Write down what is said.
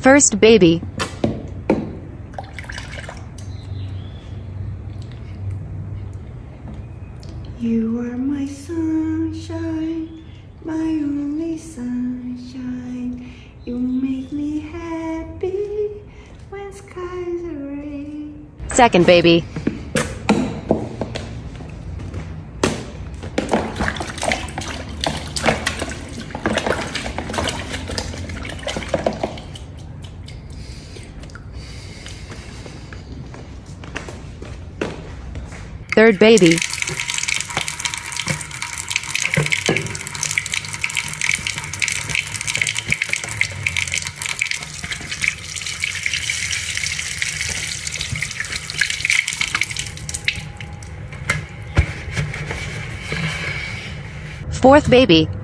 First baby. You are my sunshine, my only sunshine. You make me happy when skies are gray. Second baby. Third baby. Fourth baby.